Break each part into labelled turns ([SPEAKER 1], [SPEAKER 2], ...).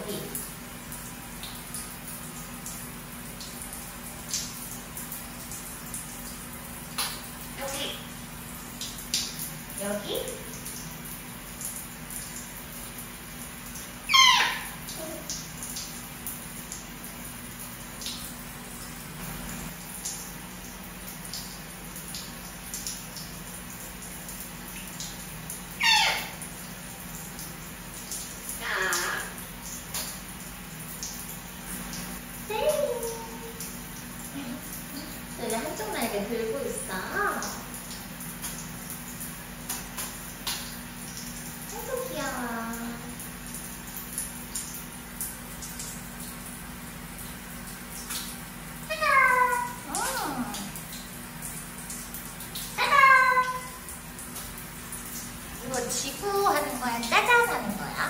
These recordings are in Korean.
[SPEAKER 1] 여기. 여기. 여기 한쪽 날개 들고 있어. 아이고 귀여워. 이거 지구 하는 거야? 짜잔 하는 거야?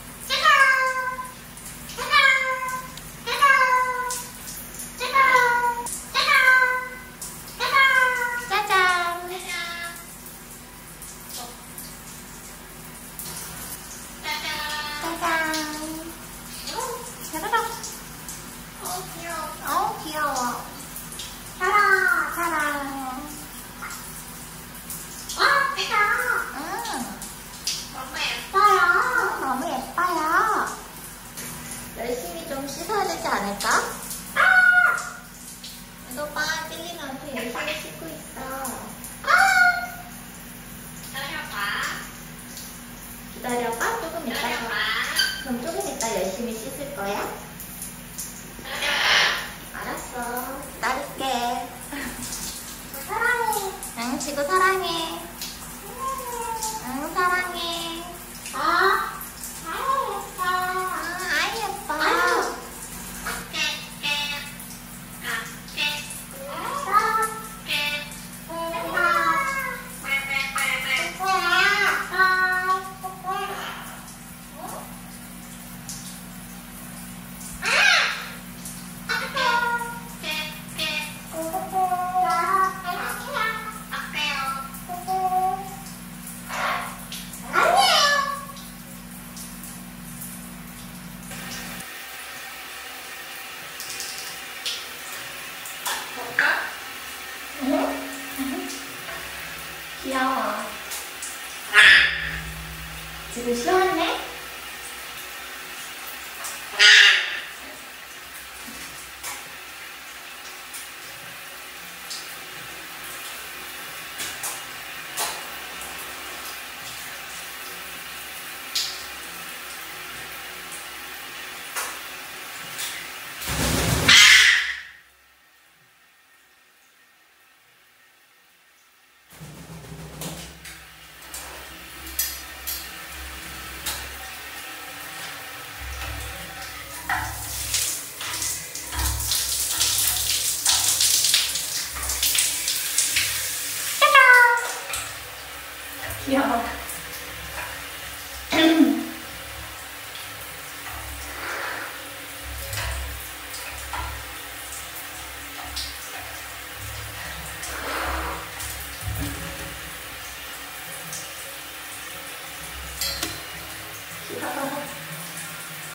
[SPEAKER 1] 귀여워. 사랑, 사랑. 너무 예뻐요. 열심히 좀 씻어야 되지 않을까? 이거 봐, 찔리면서 열심히 씻고 있어. 기다려봐. 조금 이따. 그럼 조금 이따 열심히 씻을 거야? 알았어. 기다릴게. 사랑해. 응, 지구 사랑해. 응, 사랑해. 아이 예뻐. 귀여워. 지금 시원해? 귀여워.